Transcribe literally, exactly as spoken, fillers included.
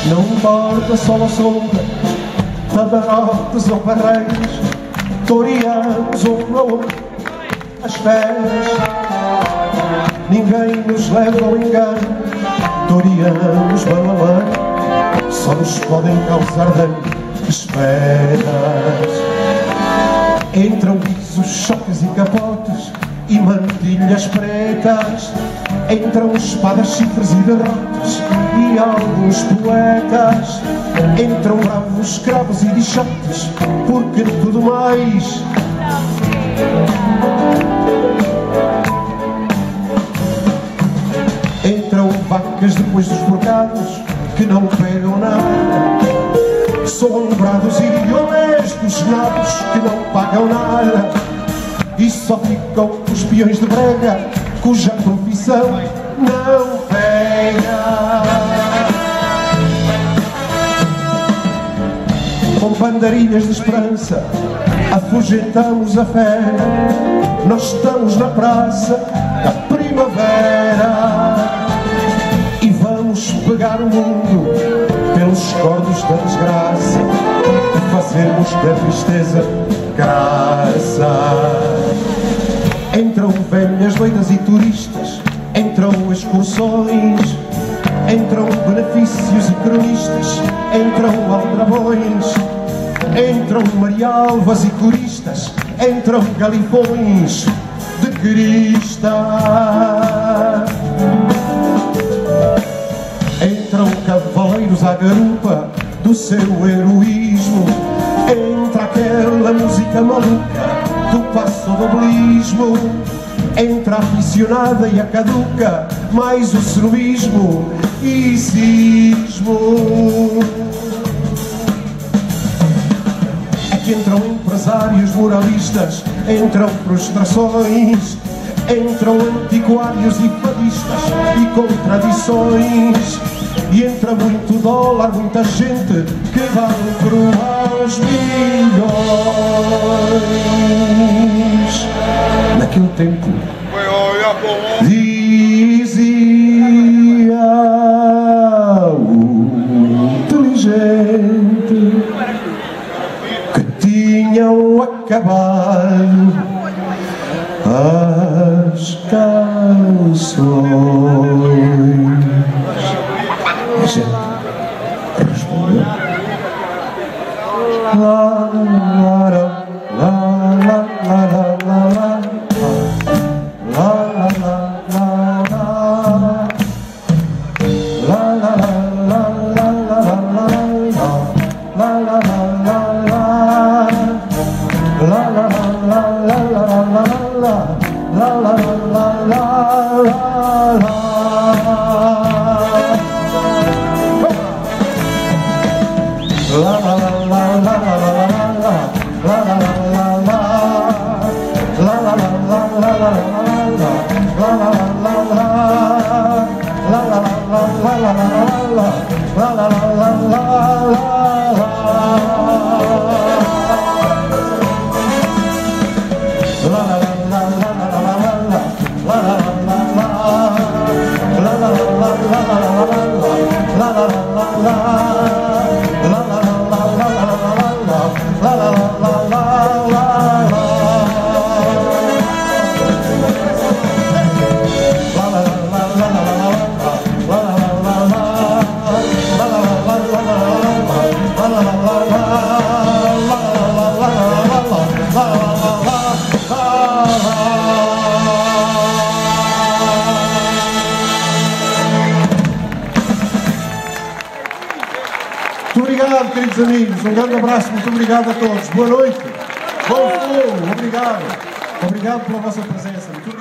Não importa sol ou sombra, tabarotes ou barreiras, toreamos um ao outro as férias. Ninguém nos leva ao engano, toreamos mão a mão, só nos podem causar dano esperas. Entram risos, choques e capotes e mantilhas pretas, entram espadas, chifres e derrotas e alguns poetas, entram bravos, cravos e bichotes, porque tudo mais entram vacas depois dos bocados que não pegam nada, sombrados e honestos nados que não pagam nada, e só ficam os peões de brega cuja profissão não pega. Com bandarilhas de esperança afugentamos a fé, nós estamos na praça da primavera e vamos pegar o mundo pelos cordos da desgraça e fazermos da tristeza graça. Entram velhas, doidas e turistas, entram excursões, entram benefícios e cronistas, entram aldrabões, entram marialvas e coristas, entram galifões de crista, entram cavaleiros à garupa do seu heroísmo, entra aquela música maluca do passodobelismo, entra a aficionada e a caduca, mais o snobismo e cismo. É que entram empresários moralistas, entram frustrações, entram antiquários e fadistas e contradições, e entra muito dólar, muita gente que dá lucro aos milhões. Naquele tempo dizia o inteligente que tinham acabado as canções. A gente respondeu: lá, lá, lá, lá, lá, lá, lá, lá. Muito obrigado, queridos amigos. Um grande abraço, muito obrigado a todos. Boa noite. Bom fogo. Obrigado. Obrigado pela vossa presença. Muito